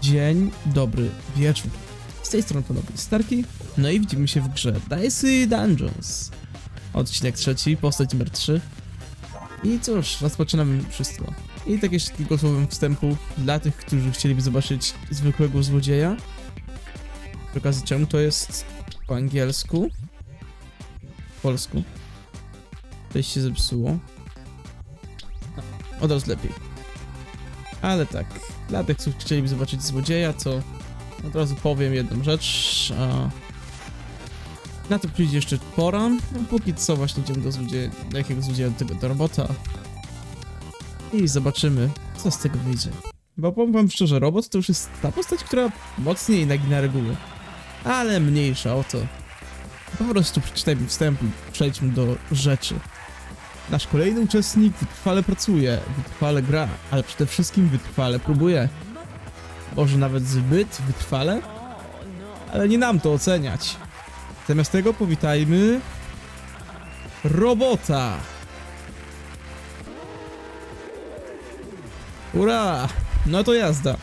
Dzień dobry wieczór. Z tej strony ponownie Starki. No i widzimy się w grze Dicey Dungeons. Odcinek 3, postać numer 3. I cóż, rozpoczynamy wszystko. I tak jeszcze kilka słowem wstępu dla tych, którzy chcieliby zobaczyć zwykłego złodzieja. Przy okazji czemu to jest po angielsku. Polsku. Coś się zepsuło. No, od razu lepiej. Ale tak, dla tych, którzy chcieliby zobaczyć złodzieja, to od razu powiem jedną rzecz. Na to przyjdzie jeszcze pora. No, póki co właśnie idziemy do złodzieja, do jakiego złodzieja, do robota. I zobaczymy, co z tego wyjdzie. Bo powiem wam szczerze, robot to już jest ta postać, która mocniej nagina reguły. Ale mniejsza o to. Po prostu przeczytajmy wstęp i przejdźmy do rzeczy. Nasz kolejny uczestnik wytrwale pracuje, wytrwale gra, ale przede wszystkim wytrwale próbuje. Może nawet zbyt wytrwale? Ale nie nam to oceniać. Zamiast tego powitajmy... robota! Ura! No to jazda.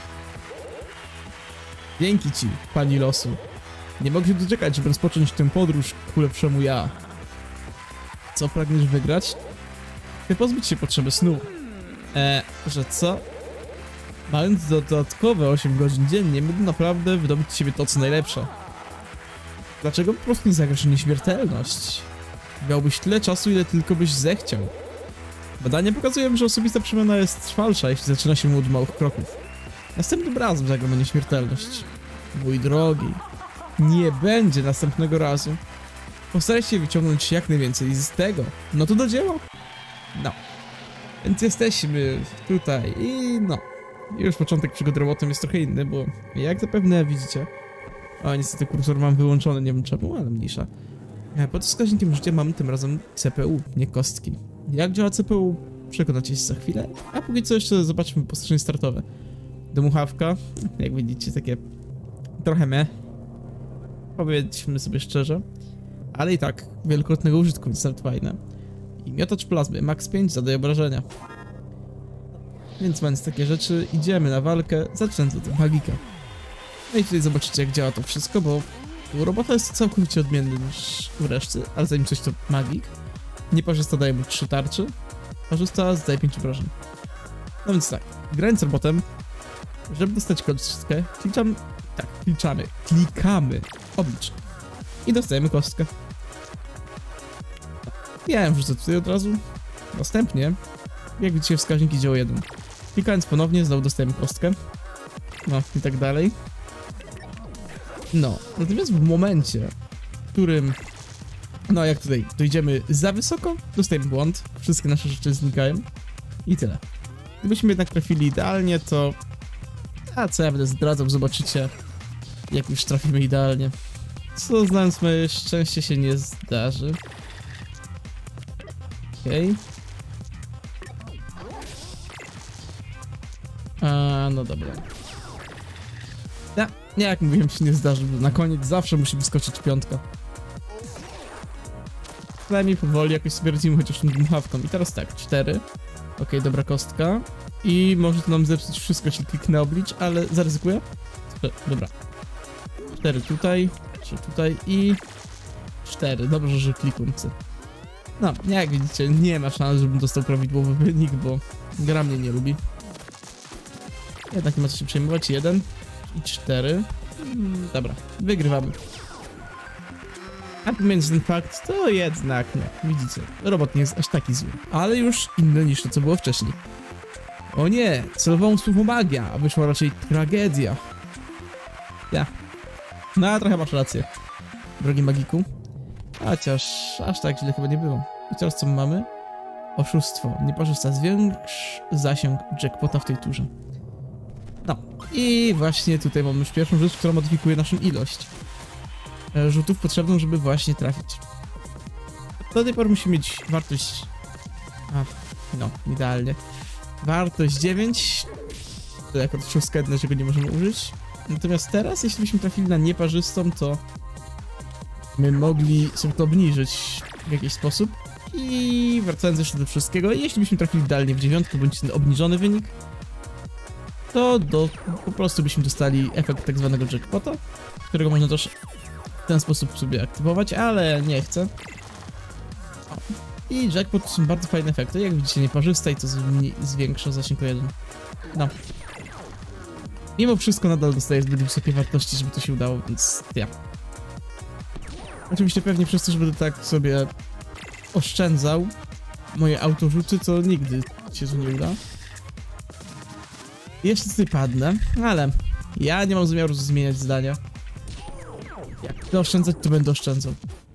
Dzięki ci, pani losu. Nie mogę się doczekać, żeby rozpocząć tę podróż ku lepszemu ja. Co pragniesz wygrać? Chcę pozbyć się potrzeby snu. Że co? Mając dodatkowe 8 godzin dziennie, mógł naprawdę wydobyć z siebie to, co najlepsze. Dlaczego po prostu nie zagrasz w nieśmiertelność? Miałbyś tyle czasu, ile tylko byś zechciał. Badania pokazują, że osobista przemiana jest trwalsza, jeśli zaczyna się od małych kroków. Następnym razem zagram o nieśmiertelność. Mój drogi, nie będzie następnego razu. Postaraj się wyciągnąć jak najwięcej z tego. No to do dzieła. No. Więc jesteśmy tutaj i no. Już początek przygód robotem jest trochę inny, bo jak zapewne widzicie... O, niestety kursor mam wyłączony, nie wiem czemu, ale mniejsza. Pod wskaźnikiem życia mamy tym razem CPU, nie kostki. Jak działa CPU, przekonacie się za chwilę, a póki co jeszcze zobaczmy wyposażenie startowe. Dmuchawka, jak widzicie, takie trochę meh. Powiedzmy sobie szczerze. Ale i tak, wielokrotnego użytku, więc nawet fajne. I miotacz plazmy, max 5 zadaje obrażenia. Więc mając takie rzeczy, idziemy na walkę, zaczynając od magika. No i tutaj zobaczycie, jak działa to wszystko, bo u robota jest całkowicie odmienny niż u reszty, ale zanim coś to magik. Nieparzysta daje mu 3 tarczy, parzysta zdaje 5 obrażeń. No więc tak, grając robotem, żeby dostać kostkę, klikamy oblicz i dostajemy kostkę. Ja ją wrzucę tutaj od razu. Następnie, jak widzicie, wskaźnik idzie o 1. Klikając ponownie, znowu dostajemy kostkę. No i tak dalej. No, natomiast w momencie, w którym, no jak tutaj dojdziemy za wysoko, dostajemy błąd, wszystkie nasze rzeczy znikają i tyle. Gdybyśmy jednak trafili idealnie, to... A co ja będę zdradzał, zobaczycie, jak już trafimy idealnie. Co znając moje szczęście się nie zdarzy. Okej. No dobra. Nie, jak mówiłem, się nie zdarzy, bo na koniec zawsze musi wyskoczyć 5. Przynajmniej powoli jakoś sobie radzimy chociaż tą dmuchawką. I teraz tak, 4. Okej, dobra kostka. I może to nam zepsuć wszystko, jeśli kliknę oblicz, ale zaryzykuję. Dobra. 4 tutaj, 3 tutaj i 4. Dobrze, że kliknę. No, jak widzicie, nie ma szans, żebym dostał prawidłowy wynik, bo gra mnie nie lubi. Jednak nie ma co się przejmować. 1 i 4. Dobra, wygrywamy. A pomijając ten fakt, to jednak, no, widzicie, robot nie jest aż taki zły. Ale już inny niż to, co było wcześniej. O nie, celowałem słowo magia, a wyszła raczej tragedia. Ja. No, a trochę masz rację, drogi magiku. Chociaż aż tak źle chyba nie było. I teraz co mamy? Oszustwo. Nieparzysta. Zwiększ zasięg jackpota w tej turze. No. I właśnie tutaj mamy już pierwszą rzecz, która modyfikuje naszą ilość rzutów potrzebną, żeby właśnie trafić. Do tej pory musimy mieć wartość... no, idealnie. Wartość 9. To akurat szóstka jedna, czego nie możemy użyć. Natomiast teraz, jeśli byśmy trafili na nieparzystą, to my mogli sobie to obniżyć w jakiś sposób. I wracając jeszcze do wszystkiego, jeśli byśmy trafili idealnie w 9 bądź ten obniżony wynik, to po prostu byśmy dostali efekt tak zwanego jackpota, którego można też w ten sposób sobie aktywować, ale nie chcę. I jackpot to są bardzo fajne efekty, jak widzicie nieparzysta i to zwiększa zasięg o 1. No. Mimo wszystko nadal dostaję zbyt wysokie wartości, żeby to się udało, więc ja. Oczywiście pewnie przez to, że będę tak sobie oszczędzał moje autorzuty, to nigdy się to nie uda. Jeszcze tutaj padnę, ale ja nie mam zamiaru zmieniać zdania. Jak chcę oszczędzać, to będę oszczędzał.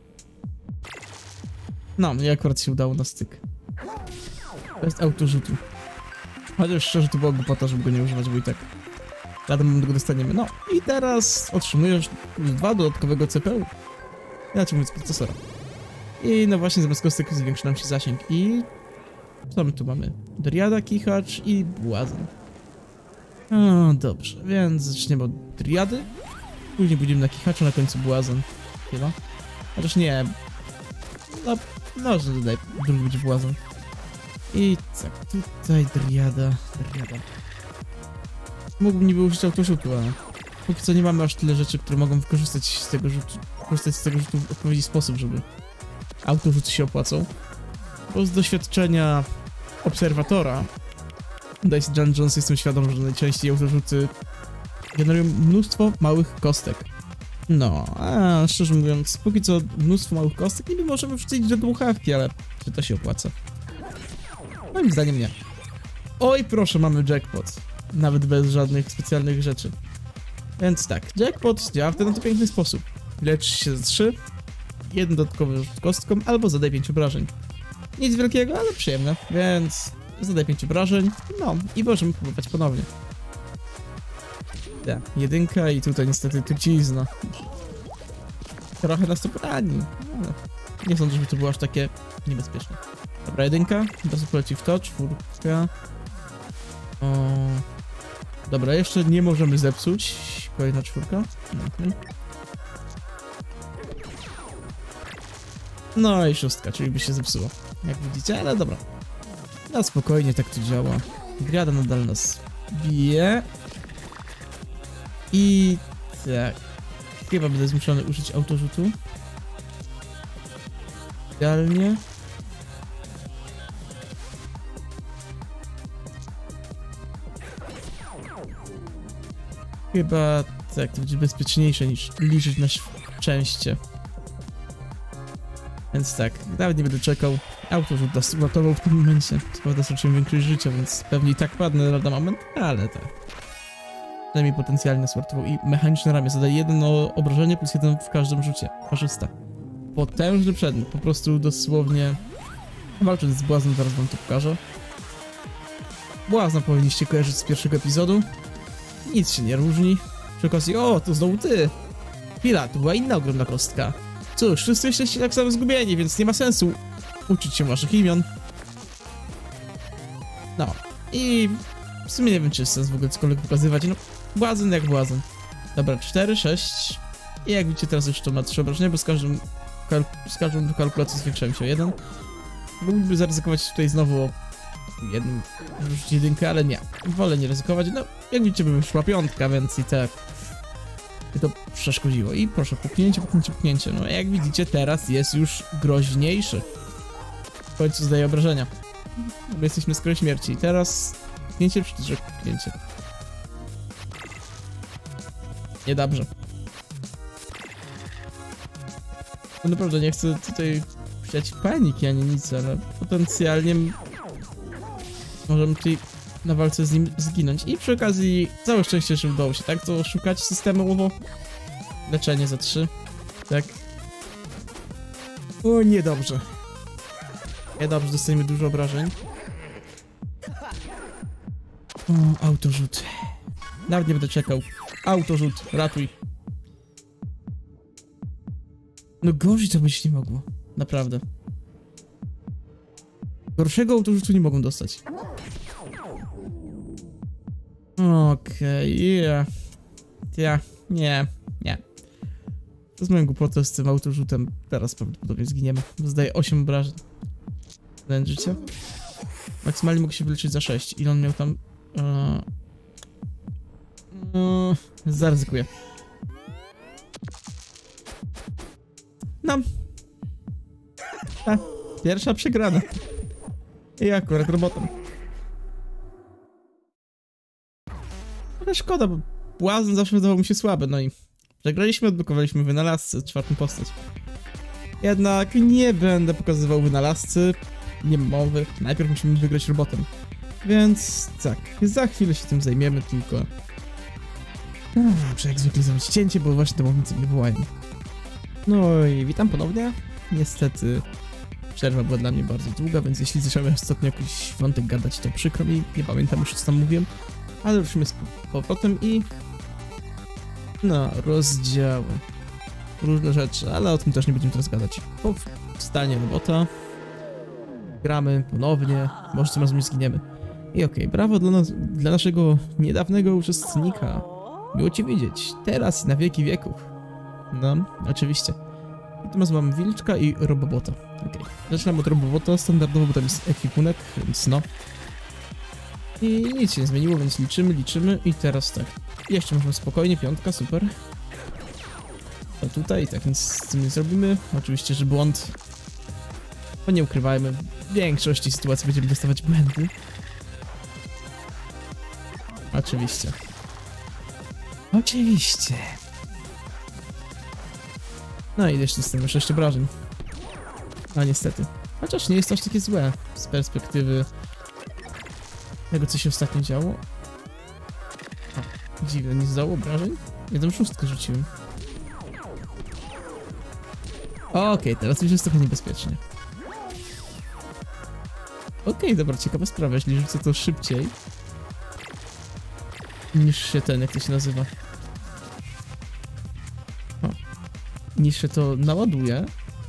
No, i akurat się udało na styk. Bez autorzutu. Chociaż szczerze to była głupota, żeby go nie używać, bo i tak lada go dostaniemy. No i teraz otrzymujesz 2 dodatkowego CPU. Inaczej mówiąc procesora. I no właśnie zamiast kostek zwiększy nam się zasięg. I co my tu mamy? Driada, kichacz i błazen. O, dobrze, więc zaczniemy od driady. Później pójdziemy na kichacza, na końcu błazen. Chyba. Chociaż nie. No, że tutaj drugi będzie błazen. I tak, tutaj driada. Mógłbym niby użyć autorzutu, ale póki co nie mamy aż tyle rzeczy, które mogą wykorzystać z tego rzutu w odpowiedni sposób, żeby autorzut się opłacał. Bo z doświadczenia obserwatora Dice Dungeons jestem świadom, że najczęściej autorzuty generują mnóstwo małych kostek. No, a szczerze mówiąc, póki co mnóstwo małych kostek niby możemy wrzucić do dmuchawki, ale czy to się opłaca? Moim zdaniem nie. Oj, proszę, mamy jackpot. Nawet bez żadnych specjalnych rzeczy. Więc tak, jackpot działa w ten oto piękny sposób. Lecz się za 3, jeden dodatkowy rzut kostką, albo zadaj 5 obrażeń. Nic wielkiego, ale przyjemne, więc zadaj 5 obrażeń, no i możemy próbować ponownie. Ja, 1 i tutaj niestety trucizna. Trochę nas to porani, ale nie sądzę, żeby to było aż takie niebezpieczne. Dobra, 1, teraz poleci w to, 4. Dobra, jeszcze nie możemy zepsuć. Kolejna 4. No i 6, czyli by się zepsuło. Jak widzicie, ale dobra. Na spokojnie tak to działa. Driada nadal nas bije. I tak. Chyba będę zmuszony użyć autorzutu. Idealnie. Chyba tak, to będzie bezpieczniejsze niż liczyć na szczęście. Więc tak, nawet nie będę czekał. Autorzut nas uratował w tym momencie. Co prawda straciłem większość życia, więc pewnie i tak padnę lada moment, ale tak. Przynajmniej potencjalnie swartował. I mechaniczne ramię zadaje 1 obrażenie plus 1 w każdym rzucie. Parzysta. Potężny przedmiot, po prostu dosłownie. Walcząc z błaznem, zaraz wam to pokażę. Błazna powinniście kojarzyć z pierwszego epizodu. Nic się nie różni. Przy okazji, o, to znowu ty! Chwila, to była inna ogromna kostka. Cóż, wszyscy jesteście tak samo zgubieni, więc nie ma sensu uczyć się waszych imion. No, i w sumie nie wiem, czy jest sens w ogóle cokolwiek pokazywać. No, błazen jak błazen. Dobra, 4, 6. I jak widzicie, teraz już to ma 3 obrażenia, bo z każdą kalkulacją zwiększają się o 1. Mógłbym zaryzykować tutaj znowu o 1, wrzucić 1, ale nie. Wolę nie ryzykować. No, jak widzicie, by wyszła 5, więc i tak by to przeszkodziło. I proszę, puknięcie. No, jak widzicie, teraz jest już groźniejszy. W końcu zdaje obrażenia. Bo jesteśmy skoro śmierci. I teraz puknięcie, czy puknięcie? Niedobrze. No naprawdę nie chcę tutaj wsiać w paniki ani nic, ale potencjalnie możemy tutaj na walce z nim zginąć. I przy okazji całe szczęście, że udało się, tak? To szukać systemowo. Leczenie za 3. Tak. O, niedobrze. Niedobrze, dostajemy dużo obrażeń. O, autorzut. Nawet nie będę czekał. Autorzut, ratuj. No gorzej to być nie mogło. Naprawdę. Gorszego autorzutu nie mogą dostać. Okej, nie. To z moją głupotą z tym autorzutem teraz prawdopodobnie zginiemy. Zdaje 8 obrażeń. Zadałem życie. Maksymalnie mogę się wyleczyć za 6. Ile on miał tam? Zaryzykuję. No. Pierwsza przegrana. I akurat robotem. Ale szkoda, bo Błazn zawsze wydawał mi się słaby, no i przegraliśmy, odblokowaliśmy wynalazcę, czwartą postać. Jednak nie będę pokazywał wynalazcy, nie ma mowy, najpierw musimy wygrać robotem. Więc tak, za chwilę się tym zajmiemy, tylko... Muszę jak zwykle zrobić cięcie, bo właśnie domownicy mnie wołają. No i witam ponownie. Niestety przerwa była dla mnie bardzo długa, więc jeśli zacząłem ostatnio jakiś wątek gadać, to przykro mi, nie pamiętam już co tam mówiłem. Ale ruszymy z powrotem i... No, rozdziały. Różne rzeczy, ale o tym też nie będziemy teraz gadać. Powstanie robota. Gramy ponownie, może tym razem nie zginiemy. I okej, brawo dla naszego niedawnego uczestnika. Miło cię widzieć, teraz i na wieki wieków. No, oczywiście. I tu mamy wilczka i robobota. Okej, zaczynamy od robobota standardowo, bo tam jest ekwipunek, więc no. I nic się nie zmieniło, więc liczymy i teraz tak. Jeszcze możemy spokojnie, piątka, super. To tutaj, tak nic z tym nie zrobimy. Oczywiście, że błąd. Bo nie ukrywajmy, w większości sytuacji będziemy dostawać błędy. Oczywiście. Oczywiście. No i jeszcze dostajemy 6 obrażeń. A niestety. Chociaż nie jest to aż takie złe z perspektywy tego, co się ostatnio działo. O, dziwne, nie zdało obrażeń? Ja tam 6 rzuciłem. Okej, teraz już jest trochę niebezpiecznie. Okej, dobra, ciekawa sprawa, jeśli rzucę to szybciej niż się ten, jak to się nazywa. O, niż się to naładuje.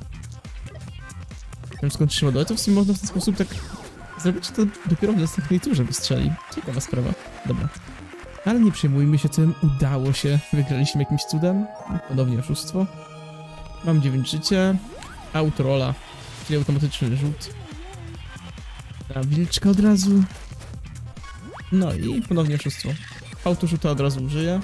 Wiem skąd się ładuje, to w sumie można w ten sposób tak zrobić, to dopiero w następnej turze wystrzeli. Ciekawa sprawa. Dobra. Ale nie przejmujmy się tym, udało się. Wygraliśmy jakimś cudem. Ponownie oszustwo. Mam 9 życia. Autorola, czyli automatyczny rzut. Na wilczka od razu. No i ponownie oszustwo. Autorzuta od razu użyję.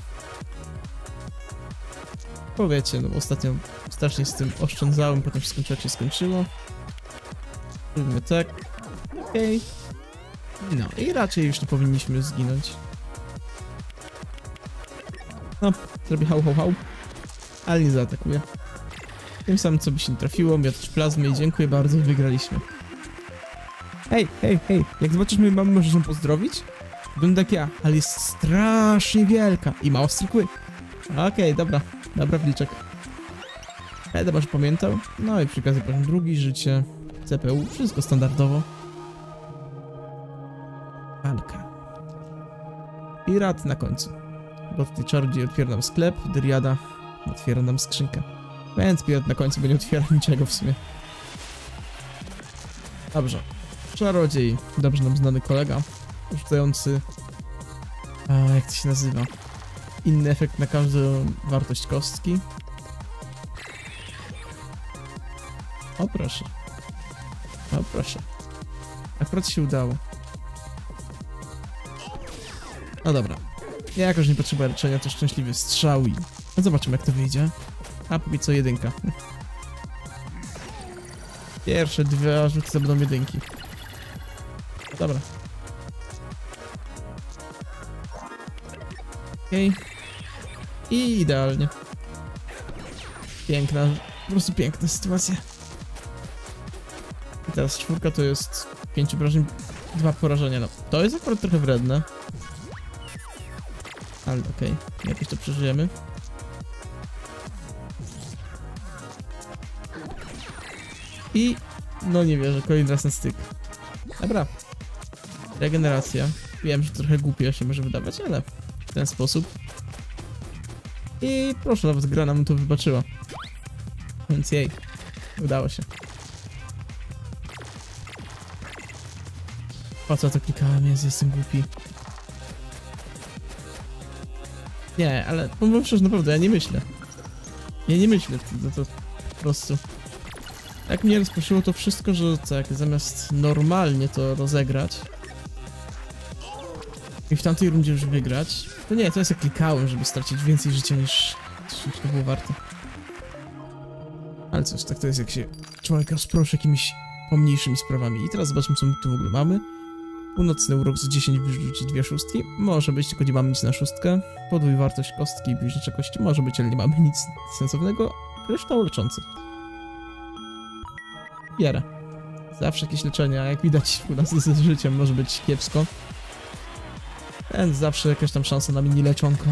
Bo wiecie, no ostatnio strasznie z tym oszczędzałem, potem się skończyło, jak się skończyło. Robimy tak. Okej. No i raczej już tu powinniśmy zginąć. No, zrobię hał. Ale nie zaatakuję. Tym samym co by się nie trafiło, miotacz plazmy i dziękuję bardzo, wygraliśmy. Hej, jak zobaczysz moją mamę, możesz ją pozdrowić? Wygląda jak ja, ale jest strasznie wielka i ma ostry kły. Okej, dobra wilczek. Dobra, że pamiętał. No i przy okazji poziom drugi, życie, CPU, wszystko standardowo. Walka. Pirat na końcu. Bo tutaj czarodziej otwiera nam sklep, Dryada otwiera nam skrzynkę. Więc pirat na końcu będzie otwierał niczego w sumie. Dobrze. Czarodziej, dobrze nam znany kolega, rzucający, jak to się nazywa, inny efekt na każdą wartość kostki. O proszę. Akurat się udało. No dobra. Ja jakoś nie potrzebuję leczenia, to szczęśliwy strzał i... No zobaczymy jak to wyjdzie. A póki co 1. Pierwsze 2 rzuty to będą 1. Dobra. Okej. I idealnie. Piękna, po prostu piękna sytuacja. I teraz 4 to jest 5 obrażeń, 2 porażenia. No, to jest akurat trochę wredne. Ale okej, jakoś to przeżyjemy. I... no nie wierzę, kolejny raz na styk. Dobra. Regeneracja. Wiem, że trochę głupie się może wydawać, ale w ten sposób. I proszę, nawet gra nam to wybaczyła. Więc jej, udało się. Po co to klikałem? Jestem głupi. Nie, ale powiem szczerze, naprawdę, ja nie myślę. To po prostu. Jak mnie rozproszyło to wszystko, że tak, zamiast normalnie to rozegrać, i w tamtej rundzie już wygrać. To nie, to jest jak klikałem, żeby stracić więcej życia niż to było warte. Ale cóż, tak to jest, jak się człowiek rozproszy jakimiś pomniejszymi sprawami. I teraz zobaczmy, co my tu w ogóle mamy. Północny urok z 10 wyrzuci 2 szóstki. Może być, tylko nie mamy nic na szóstkę. Podwój wartość kostki i bliźnicza kości. Może być, ale nie mamy nic sensownego. Kryształ leczący. Biera. Zawsze jakieś leczenie, a jak widać u nas z życiem może być kiepsko. Więc zawsze jakaś tam szansa na mini leczonko.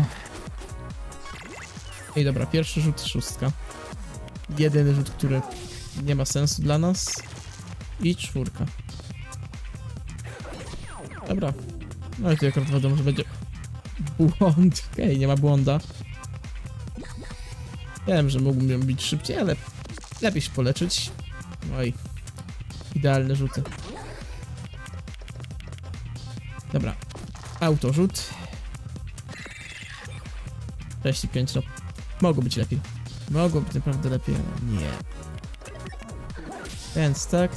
Ej, dobra, pierwszy rzut szóstka. Jedyny rzut, który nie ma sensu dla nas. I 4. Dobra. No i tu akurat wiadomo, że będzie błąd. Okej, nie ma błąda. Wiem, że mógłbym bić szybciej, ale lepiej się poleczyć. Oj. Idealne rzuty. Dobra. Autorzut. 65, no. Mogło być lepiej. Mogło być naprawdę lepiej, ale nie. Więc tak.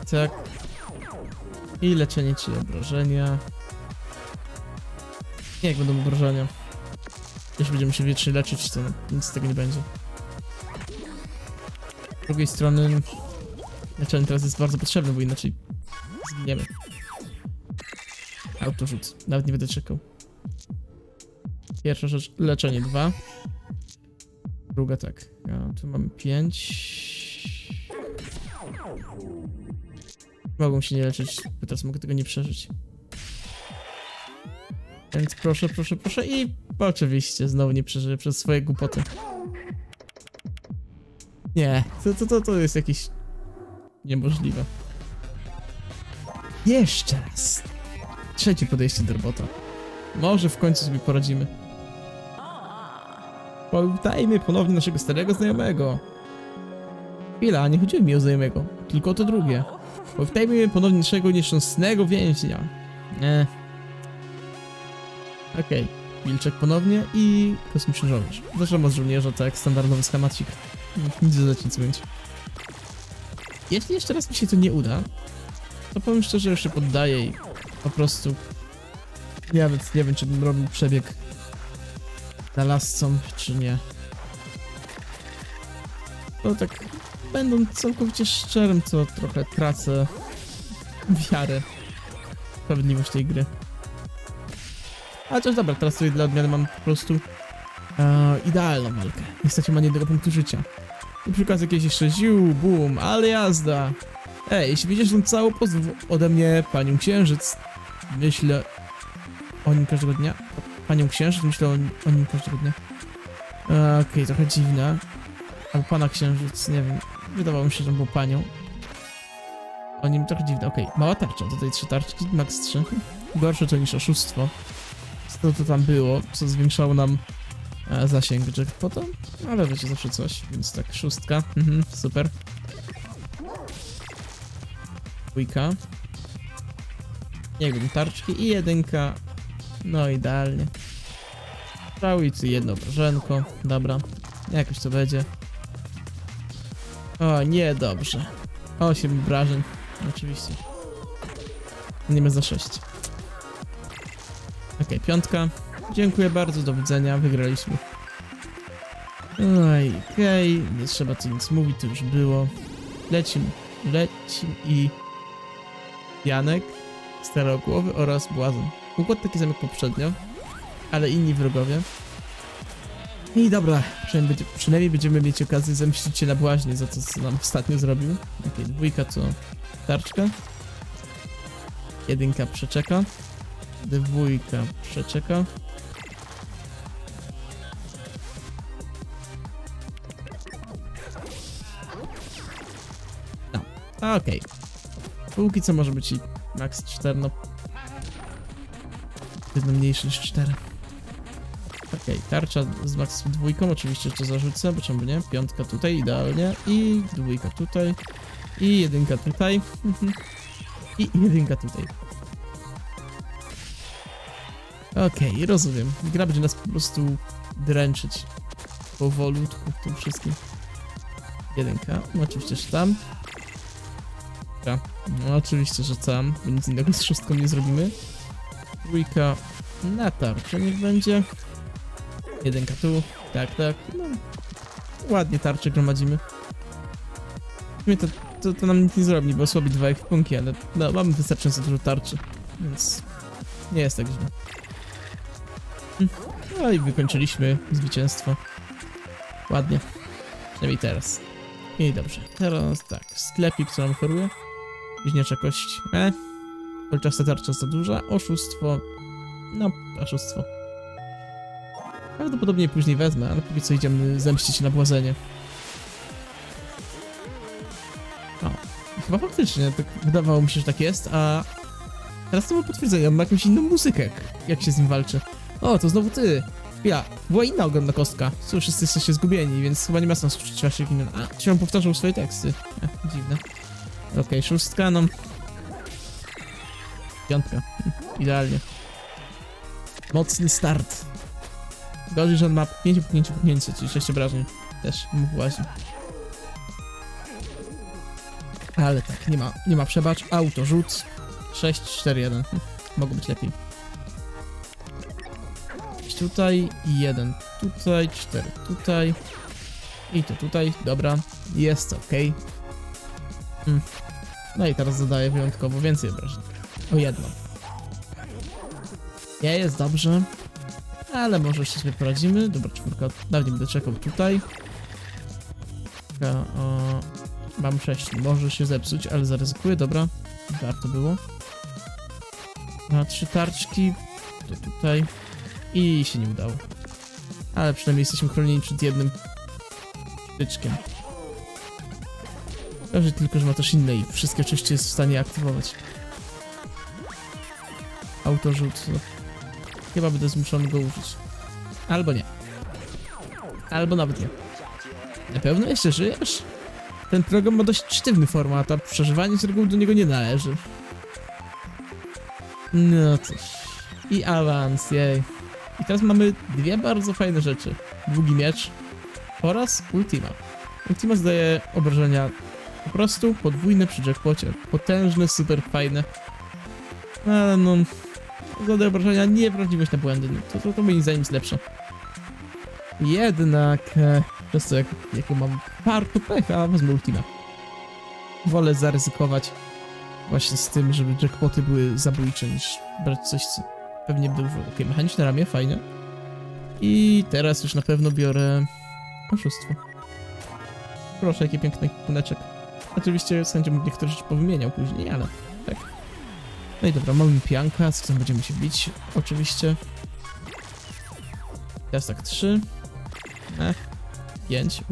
I leczenie czy obrażenia. Nie, jak będą obrażenia. Jeśli będziemy się wiecznie leczyć, to nic z tego nie będzie. Z drugiej strony leczenie teraz jest bardzo potrzebne, bo inaczej zginiemy. Autorzut. Nawet nie będę czekał. Pierwsza rzecz, leczenie 2. Druga tak. Ja, tu mamy 5. Mogą się nie leczyć, bo teraz mogę tego nie przeżyć. Więc proszę i oczywiście znowu nie przeżyję przez swoje głupoty. Nie, to jest jakieś niemożliwe. Jeszcze raz. Trzecie podejście do robota. Może w końcu sobie poradzimy. Powitajmy ponownie naszego starego znajomego. Chwila, nie chodziło mi o znajomego, tylko o to drugie. Powitajmy ponownie naszego nieszczęsnego więźnia. Okej, Wilczek ponownie i kosmiczny żołnierz. Zaczynam od żołnierza, tak jak standardowy schemacik. Nic dodać, nic ująć. Jeśli jeszcze raz mi się to nie uda, to powiem szczerze, że się poddaję i po prostu... Nawet nie wiem, czy bym robił przebieg na lascą, czy nie. To tak, będąc całkowicie szczerym, to trochę tracę wiarę w sprawiedliwość tej gry. Ale też dobra, teraz tutaj dla odmiany mam po prostu idealną walkę. Niestety ma jednego punktu życia. Na przykład jakieś jeszcze ziół, boom, ale jazda. Ej, jeśli widzisz tą całą ode mnie panią księżyc, myślę o nim każdego dnia. Panią księżyc, myślę o nim każdego dnia. Okej, trochę dziwne. Albo pana księżyc, nie wiem. Wydawało mi się, że był panią. O nim trochę dziwne, okej. Mała tarcza, tutaj 3 tarczki, max 3. Gorsze to niż oszustwo. To tam było, co zwiększało nam zasięg jackpota, ale wiecie, zawsze coś, więc tak, 6, super. 2. Nie wiem, tarczki i 1. No idealnie. Strzały i tu jedno obrażenko, dobra, jakoś to będzie. O, nie, dobrze. 8 obrażeń, oczywiście. Nie ma za 6. Okej, 5. Dziękuję bardzo, do widzenia, wygraliśmy. Oj, okej, nie trzeba tu nic mówić, to już było. Lecim i... Janek, Starogłowy oraz Błazen. Układ taki sam jak poprzednio, ale inni wrogowie. I dobra, przynajmniej będziemy mieć okazję zemścić się na Błaźnie za to, co nam ostatnio zrobił. Okej, 2 to tarczka. 1 przeczeka. 2 przeczeka. No, okej. Półki co może być i max 4, no. Jedno mniejsze niż 4. Okej, tarcza z max 2, oczywiście to zarzucę, bo czemu nie? 5 tutaj, idealnie. I 2 tutaj. I 1 tutaj. I 1 tutaj. Okej, rozumiem. Gra będzie nas po prostu dręczyć powolutku w tym wszystkim. 1, no oczywiście, że tam. No oczywiście, że tam, bo nic innego z 6 nie zrobimy. 2 Na tarczę niech będzie. Jedynka tu. Tak. No. Ładnie tarczę gromadzimy. To nam nic nie zrobi, bo osłabi 2 ekwipunki, ale no, mamy wystarczająco dużo tarczy, więc nie jest tak źle. No i wykończyliśmy zwycięstwo. Ładnie. Przynajmniej teraz. I dobrze. Teraz tak. Sklepik, co nam oferuje. Bliźniacza kość. Kolczasta tarcza za duża. Oszustwo. No, oszustwo. Prawdopodobnie później wezmę, ale póki co idziemy zemścić się na błazenie. O, chyba faktycznie, tak wydawało mi się, że tak jest, a teraz to ma potwierdzenie, on ma jakąś inną muzykę, jak się z nim walczy. O, to znowu ty! Ja, była inna ogromna kostka. Cóż, wszyscy jesteście zgubieni, więc chyba nie ma sensu uczyć waszych imion. A, czy on powtarzał swoje teksty? Dziwne. Okej, 6, no. 5. Idealnie. Mocny start. Gorzej, że on ma 5 pchnięcie, czyli 6 obrażeń. Też mu włazi. Ale tak, nie ma przebacz. Auto, rzut. 6, 4, 1. Mogło być lepiej. Tutaj i 1 tutaj, 4 tutaj. I to tutaj, dobra. Jest ok. No i teraz zadaję wyjątkowo więcej obrażeń. O 1. Nie jest dobrze. Ale może jeszcze sobie poradzimy. Dobra, 4. Dawniej będę czekał tutaj. Mam 6. Może się zepsuć, ale zaryzykuję. Dobra. Warto było. 3 tarczki. Tutaj. I się nie udało. Ale przynajmniej jesteśmy chronieni przed jednym sztyczkiem. Dobrze tylko, że ma też inne i wszystkie oczywiście jest w stanie aktywować. Autorzut. No. Chyba będę zmuszony go użyć. Albo nie. Albo nawet nie. Na pewno jeszcze żyjesz? Ten program ma dość sztywny format, a przeżywanie z reguły do niego nie należy. No cóż. I awans, jej. I teraz mamy 2 bardzo fajne rzeczy. Długi miecz oraz ultima. Ultima zdaje obrażenia po prostu podwójne przy jackpocie. Potężne, super fajne. Ale no... Zadaje obrażenia, niewrażliwość na błędy. To moim zdaniem jest lepsze. Jednak... przez to jaką mam partu pecha, wezmę ultima. Wolę zaryzykować właśnie z tym, żeby jackpoty były zabójcze, niż brać coś, co pewnie będę używał. Okej, mechaniczne ramię, fajnie. I teraz już na pewno biorę oszustwo. Proszę, jaki piękny puneczek. Oczywiście sędzia mógł niektóre rzeczy powymieniał później, ale tak. No i dobra, mamy pianka, z którym będziemy się bić, oczywiście. Teraz tak, 3. 5.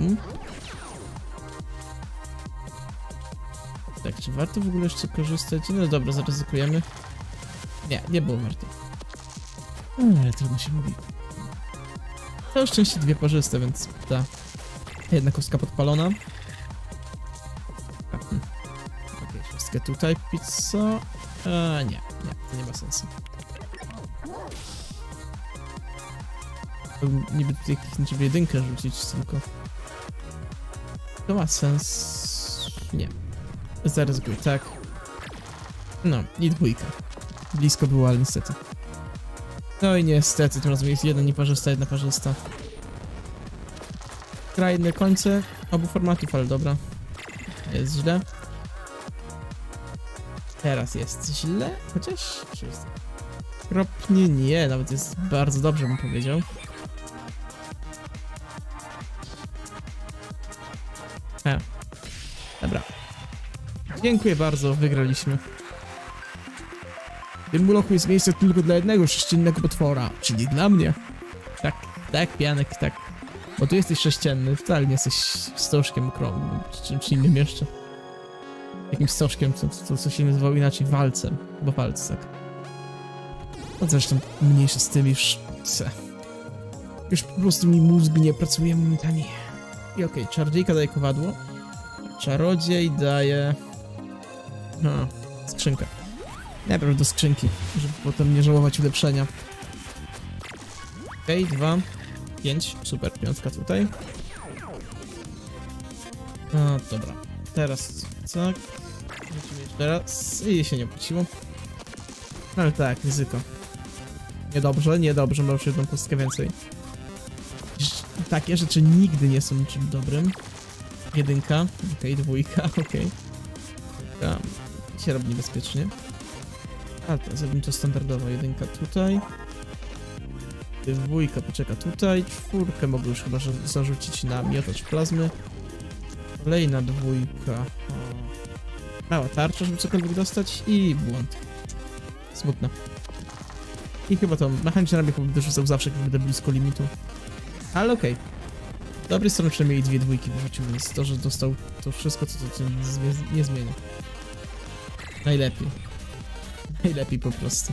Tak, czy warto w ogóle jeszcze korzystać? No dobra, zaryzykujemy. Nie było warto. Ale trudno się mówi. To szczęście 2 parzyste, więc ta jedna kostka podpalona. Okej, kostkę tutaj, pizza. Nie, to nie ma sensu. Niby tutaj kliknąć, żeby 1 rzucić tylko. To ma sens. Nie. Zaryzykuję, tak. No, i 2. Blisko było, ale niestety. No i niestety, tym razem jest 1 nieparzysta, 1 parzysta. Skrajne końce obu formatów, ale dobra. Jest źle. Teraz jest źle, chociaż... Czy jest... Kropnie nie, nawet jest bardzo dobrze, bym powiedział. Dobra. Dziękuję bardzo, wygraliśmy. W tym bloku jest miejsce tylko dla jednego sześciennego potwora, czyli dla mnie. Tak, pianek, tak. Bo tu jesteś sześcienny, wcale nie jesteś stożkiem okrągłym, czy czymś innym jeszcze. Jakimś stożkiem, co się nazywało inaczej, walcem. Bo walc, tak. No zresztą mniejsze z tym już po prostu mi mózg nie pracuje momentami. I okej, czarodziejka daje kowadło. Czarodziej daje... skrzynkę. Najpierw do skrzynki, żeby potem nie żałować ulepszenia. Okej, 2, 5, super, 5 tutaj. No dobra, teraz tak. Lecimy jeszcze raz i się nie opłaciło. Ale tak, ryzyko. Niedobrze, niedobrze, mam już jedną kostkę więcej. Takie rzeczy nigdy nie są niczym dobrym. Jedynka, okej, dwójka, okej. Się robi niebezpiecznie. Ale teraz zrobimy to standardowo. Jedynka tutaj. Dwójka poczeka tutaj. Czwórkę mogę już chyba zarzucić na miotacz plazmy. Kolejna dwójka. Mała tarcza, żeby cokolwiek dostać. I błąd. Smutne. I chyba to mechanicznie nabieg będę rzucał zawsze, jak będę blisko limitu. Ale okej. Z dobrej strony przynajmniej dwie dwójki wyrzucił, więc to, że dostał to wszystko, co to nie zmienia. Najlepiej. Najlepiej po prostu.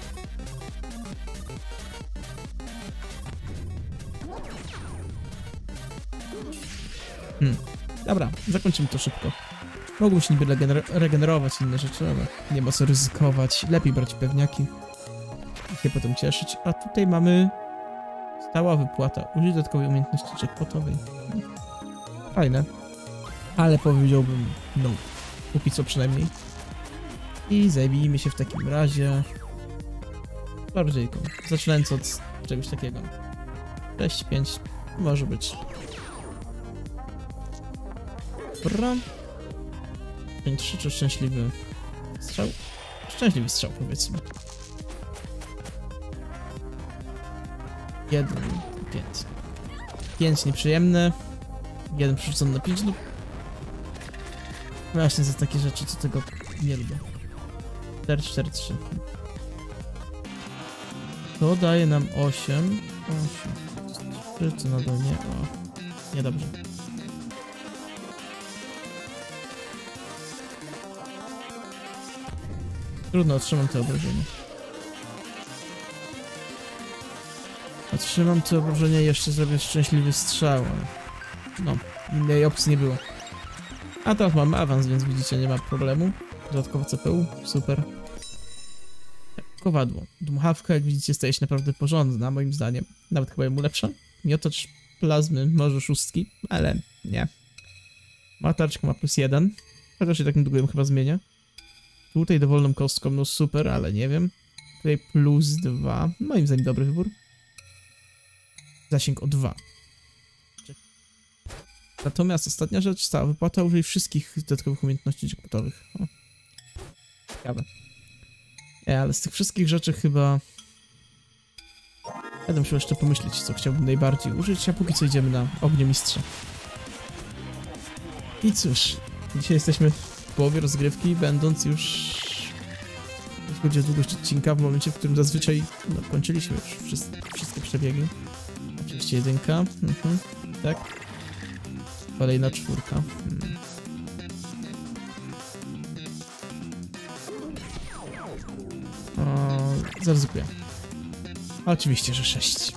Dobra, zakończymy to szybko. Mogą się niby regenerować inne rzeczy, ale nie ma co ryzykować. Lepiej brać pewniaki i się potem cieszyć. A tutaj mamy stała wypłata. Użyj dodatkowej umiejętności jackpotowej. Fajne. Ale powiedziałbym no. Póki co przynajmniej. I zajmijmy się w takim razie bardziejką. Zaczynając od czegoś takiego. 6-5 może być. Dobra. 5-3 czy szczęśliwy strzał? Szczęśliwy strzał, powiedzmy. 1, 5. 5 nieprzyjemne. 1 przerzucony na 5, no. Właśnie za takie rzeczy, co tego nie lubię. 4, 4, 3. To daje nam 8. 3, co nadal nie. O, niedobrze. Trudno, otrzymam te obrażenia. Otrzymam te obrażenia i jeszcze zrobię szczęśliwy strzał. No, innej opcji nie było. A teraz mamy awans, więc widzicie, nie ma problemu. Dodatkowo CPU, super. Kowadło. Dmuchawka, jak widzicie, staje się naprawdę porządna, moim zdaniem. Nawet chyba jemu lepsza. Miotacz plazmy, może 6, ale nie. Mataczka ma +1. Chociaż się tak niedługo ją chyba zmienia. Tutaj dowolną kostką, no super, ale nie wiem. Tutaj +2. Moim zdaniem dobry wybór. Zasięg o 2. Natomiast ostatnia rzecz, stała wypłata, użyj wszystkich dodatkowych umiejętności jackpotowych. Ciekawe. Ale z tych wszystkich rzeczy chyba... Ja musiał jeszcze pomyśleć, co chciałbym najbardziej użyć, a póki co idziemy na Ogniomistrza. I cóż, dzisiaj jesteśmy w połowie rozgrywki, będąc już... jeśli chodzi o długość odcinka, w momencie, w którym zazwyczaj kończyliśmy już wszystkie przebiegi. Oczywiście jedynka, tak. Kolejna 4. Zaryzykuję. Oczywiście, że 6.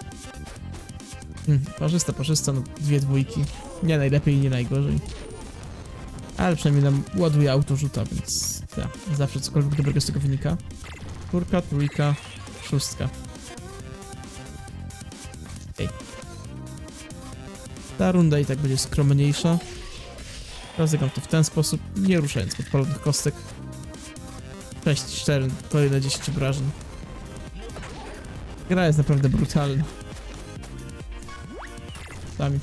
Parzysta, no 2 dwójki. Nie najlepiej i nie najgorzej. Ale przynajmniej nam ładuje autorzuta, więc ja, zawsze cokolwiek dobrego z tego wynika. 4, 3, 6. Ej. Ta runda i tak będzie skromniejsza. Rozegram to w ten sposób, nie ruszając podpalonych kostek. 6, 4, kolejne 10 obrażeń. Gra jest naprawdę brutalna. Sami.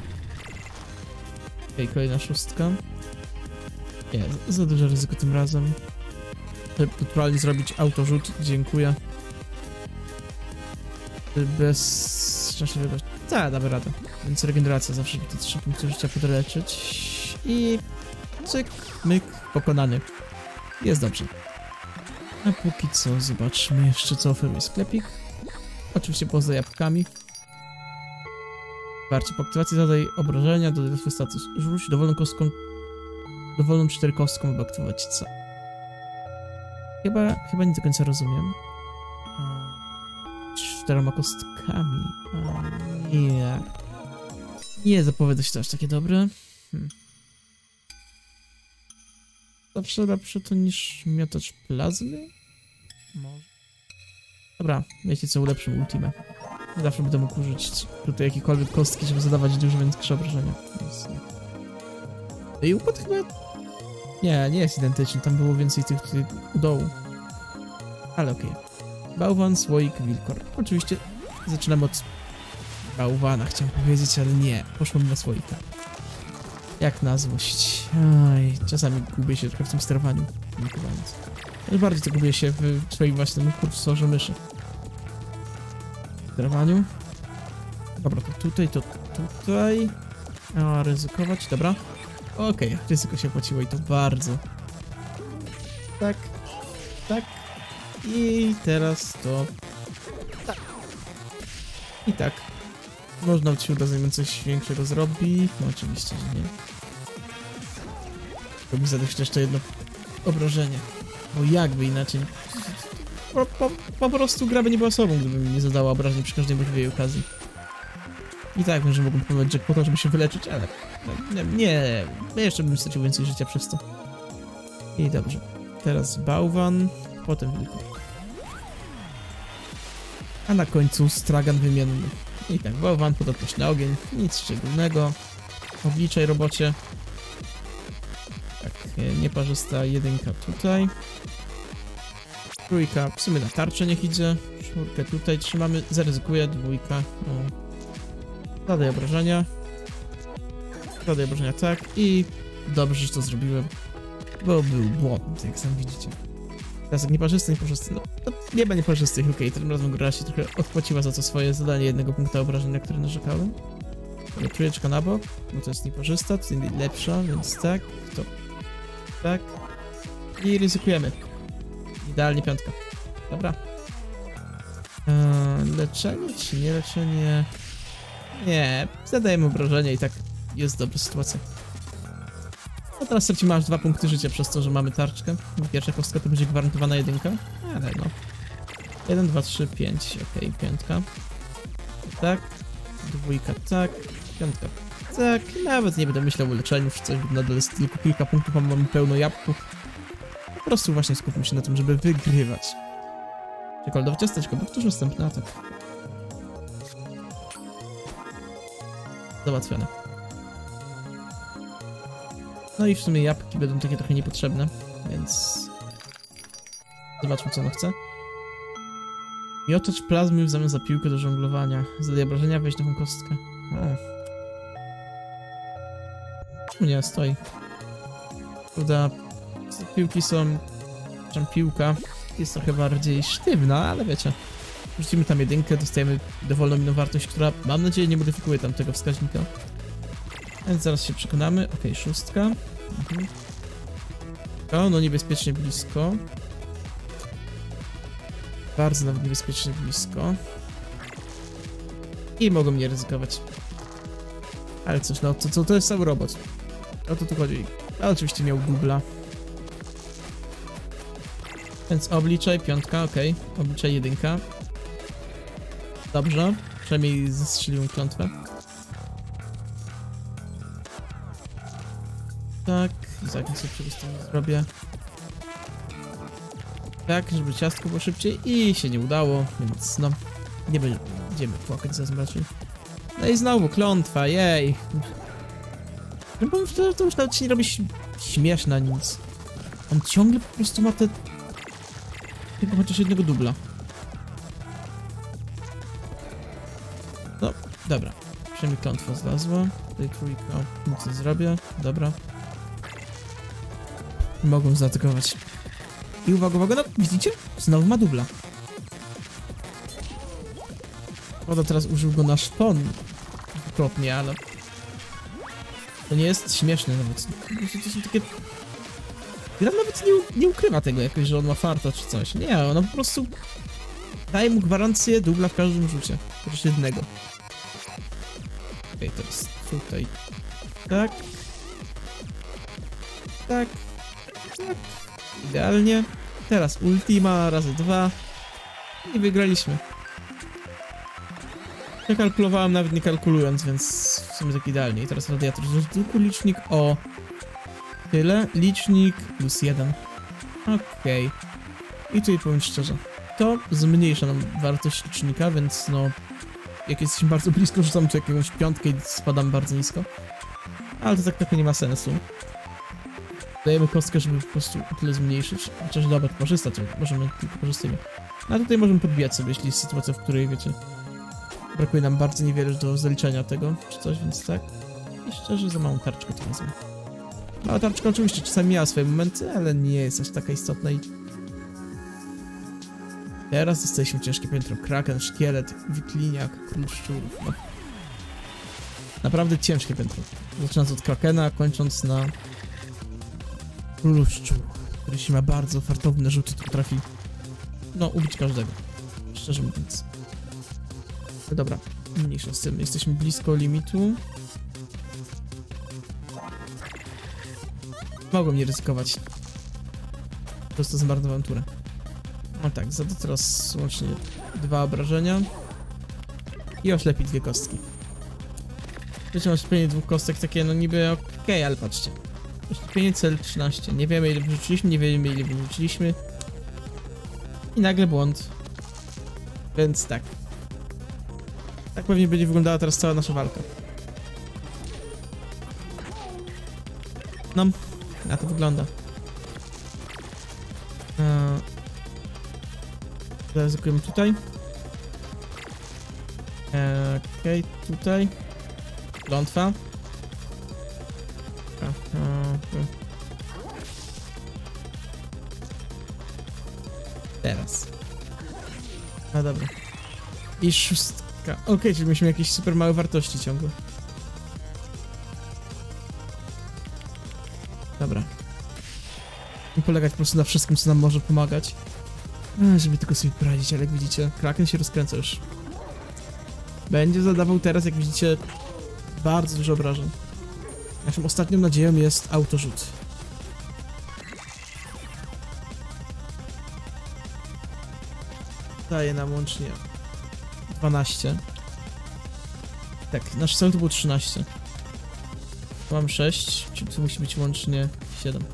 Okej, kolejna 6. Nie, za duże ryzyko tym razem. Żeby naturalnie zrobić autorzut, dziękuję. Bez szczęśliwego... Tak, damy radę. Więc regeneracja zawsze, żeby te 3 punkty życia podleczyć. I... cyk, myk, pokonany. Jest dobrze. A póki co zobaczmy jeszcze, co oferuje sklepik. Oczywiście poza jabłkami. Warcie po aktywacji zadaj obrażenia, dodaj swój status. Rzuć dowolną kostką, dowolną 4 kostką, aby aktywować co. Chyba nie do końca rozumiem. 4 kostkami. Nie. Nie zapowiada się to aż takie dobre. Zawsze lepsze to niż miotacz plazmy? Może. Dobra, wiecie co, ulepszymy ultimę. Zawsze będę mógł użyć tutaj jakiekolwiek kostki, żeby zadawać dużo większe obrażenia. Więc... I układ chyba... Nie jest identyczny, tam było więcej tych tutaj u dołu. Ale okej. Bałwan, słoik, wilkor. Oczywiście zaczynamy od bałwana, chciałem powiedzieć, ale nie. Poszłam na słoika. Jak na złość. Aj, czasami gubię się trochę w tym sterowaniu. Ale bardziej to gubię się w swoim własnym kursorze myszy. W sterowaniu. Dobra, to tutaj. A, ryzykować, dobra. Okej, ryzyko się płaciło i to bardzo. Tak. Tak. I teraz to... Tak. I tak. Można ci uda coś większego zrobić. No oczywiście, że nie. Robi zadość jeszcze jedno obrażenie. Bo jakby inaczej... Po prostu gra by nie była sobą, gdyby mi nie zadała obrażeń przy każdej możliwej okazji. I tak, może mogłem próbować jackpota, żeby się wyleczyć, ale... No, nie, jeszcze bym stracił więcej życia przez to. I dobrze. Teraz bałwan, potem wilk. A na końcu stragan wymienny. I tak, bałwan, podatność na ogień, nic szczególnego. Obliczaj robocie. Tak, nieparzysta jedynka tutaj. Trójka, w sumie na tarczę niech idzie. Czwórkę tutaj trzymamy, zaryzykuję, dwójka. O. Zadaj obrażenia. Zadaj obrażenia, tak. I dobrze, że to zrobiłem. Bo był błąd, jak sam widzicie. Teraz jak nieparzysty, nieparzysty. No, nie ma nieparzystych, okej, tym razem gra się trochę odpłaciła za to swoje zadanie jednego punkta obrażeń, na które narzekałem. Ale trójeczka na bok, bo to jest nieparzysta, to jest lepsza, więc tak, to tak. I ryzykujemy. Idealnie piątka. Dobra. Leczenie czy nie leczenie? Nie, zadajemy obrażenia i tak jest dobra sytuacja. No teraz stracimy aż 2 punkty życia przez to, że mamy tarczkę. Pierwsza kostka to będzie gwarantowana jedynka, ale no. 1, 2, 3, 5, okej, piątka. Tak, dwójka, tak, piątka, tak. Nawet nie będę myślał o leczeniu czy coś, bo nadal jest tylko kilka punktów, a mamy pełno jabłków. Po prostu właśnie skupmy się na tym, żeby wygrywać. Czekoldowe ciasteczko, bo któż następny atak? Załatwione. No i w sumie jabłki będą takie trochę niepotrzebne, więc... Zobaczmy, co ono chce. Miotacz plazmy w zamian za piłkę do żonglowania. Zadaj obrażenia, weź nową kostkę. Czemu nie stoi? Prawda, piłki są... Piłka jest trochę bardziej sztywna, ale wiecie. Rzucimy tam jedynkę, dostajemy dowolną inną wartość, która, mam nadzieję, nie modyfikuje tam tego wskaźnika. Więc zaraz się przekonamy. Okej, szóstka. O, no niebezpiecznie blisko. Bardzo nawet niebezpiecznie blisko. I mogą nie ryzykować. Ale cóż, no to jest cały robot. O to tu chodzi. A oczywiście miał dubla. Więc obliczaj, piątka, okej. Obliczaj jedynka. Dobrze. Przynajmniej zestrzeliłem klątwę. Tak, i tak sobie przegustownie zrobię. Tak, żeby ciastko było szybciej i się nie udało, więc no, nie będziemy płakać za raczej. No i znowu klątwa, jej. Ja powiem szczerze, że to już nawet się nie robi śmieszna nic. On ciągle po prostu ma te... Chyba chociaż jednego dubla. No, dobra. Przynajmniej klątwa zlazła. Tutaj trójka, nic nie zrobię. Dobra. Mogą zaatakować. I uwaga, uwaga, no widzicie? Znowu ma dubla. Prawda, teraz użył go na szpon. Dwukrotnie, ale... To nie jest śmieszne nawet. To są takie... Gra nawet nie ukrywa tego jakoś, że on ma farta czy coś. Nie, ona po prostu... Daje mu gwarancję dubla w każdym rzucie. Chociaż jednego. Okej, teraz tutaj... Tak. Tak. Tak. Idealnie. Teraz ultima razy 2. I wygraliśmy. Ja kalkulowałem nawet nie kalkulując, więc w sumie tak idealnie. I teraz radiator zwykły licznik o... Tyle. Licznik plus 1. Okej. I tutaj powiem szczerze. To zmniejsza nam wartość licznika, więc no... Jak jesteśmy bardzo blisko, rzucam tu jakąś piątkę i spadam bardzo nisko. Ale to tak trochę nie ma sensu. Dajemy kostkę, żeby po prostu o tyle zmniejszyć. Chociaż dobra, to korzysta, to możemy tylko korzystać. A tutaj możemy podbijać sobie, jeśli jest sytuacja, w której, wiecie, brakuje nam bardzo niewiele do zaliczenia tego, czy coś, więc tak. I szczerze, za małą tarczkę to nazywam. Mała tarczka oczywiście czasami miała swoje momenty, ale nie jest aż taka istotna i... Teraz dostaliśmy ciężkie piętro. Kraken, szkielet, wikliniak, król szczurów, no. Naprawdę ciężkie piętro. Zaczynając od krakena, kończąc na... Królu szczurów, który się ma bardzo fartowne rzuty, to potrafi... No, ubić każdego. Szczerze mówiąc. No dobra, mniejsza z tym. Jesteśmy blisko limitu. Mogłem nie ryzykować. Po prostu zmarnowałem turę. No tak, za to teraz łącznie 2 obrażenia. I oślepi 2 kostki. Wiecie, oślepienie 2 kostek takie, no niby okej, ale patrzcie. Oślepienie cel 13. Nie wiemy ile wyrzuciliśmy, nie wiemy ile wyrzuciliśmy. I nagle błąd. Więc tak. Tak pewnie będzie wyglądała teraz cała nasza walka. No, na to wygląda. Zaryzykujemy tutaj. Okej, tutaj. Klątwa. Teraz. No dobra. I 6. Okej, czyli mieliśmy jakieś super małe wartości ciągle. Dobra. I polegać po prostu na wszystkim, co nam może pomagać. Żeby tylko sobie poradzić, ale jak widzicie, Kraken się rozkręca już. Będzie zadawał teraz, jak widzicie, bardzo dużo obrażeń. Naszą ostatnią nadzieją jest autorzut. Daje nam łącznie 12. Tak, nasz cel to było 13. Mam 6, czyli tu musi być łącznie 7.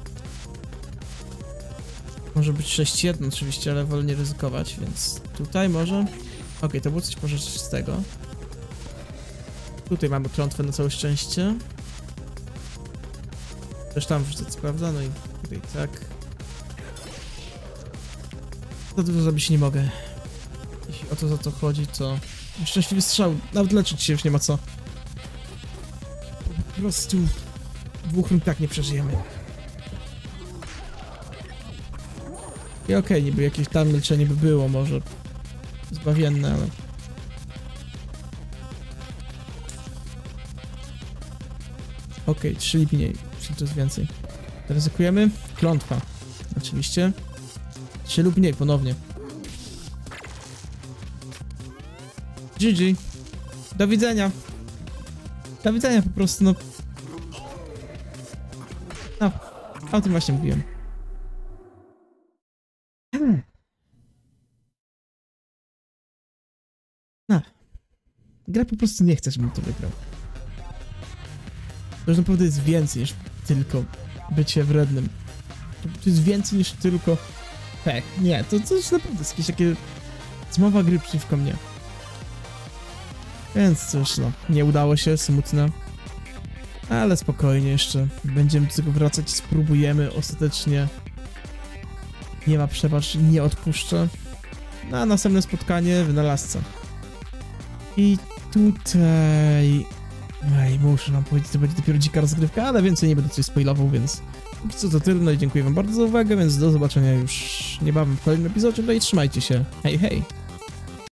Może być 6-1 oczywiście, ale wolę nie ryzykować, więc tutaj może... Okej, to było coś pożytecznego. Tutaj mamy klątwę na całe szczęście. Też tam wrzucać, prawda? No i tutaj tak. Za dużo zrobić nie mogę. Jeśli o to za to chodzi, to... Szczęśliwy strzał, nawet leczyć się już nie ma co. Po prostu... 2 rund tak nie przeżyjemy. I okej, niby jakieś tam leczenie by było, może zbawienne, ale... Okej, 3 lub mniej, czyli to jest więcej. Ryzykujemy? Klątwa. Oczywiście. 3 lub mniej, ponownie. GG. Do widzenia. Do widzenia po prostu, no. No, o tym właśnie mówiłem. No. Gra po prostu nie chce, żebym to wygrał. To już naprawdę jest więcej niż tylko bycie wrednym. To jest więcej niż tylko pech. Nie, to już naprawdę jest jakieś takie zmowa gry przeciwko mnie. Więc cóż, no, nie udało się, smutne. Ale spokojnie jeszcze. Będziemy do tego wracać, spróbujemy ostatecznie. Nie ma przebacz, nie odpuszczę. Na następne spotkanie wynalazca. I tutaj... Ej, muszę nam powiedzieć, to będzie dopiero dzika rozgrywka, ale więcej nie będę coś spoilował, więc... Co to tyle, no i dziękuję wam bardzo za uwagę, więc do zobaczenia już niebawem w kolejnym epizodzie, no i trzymajcie się. Hej, hej!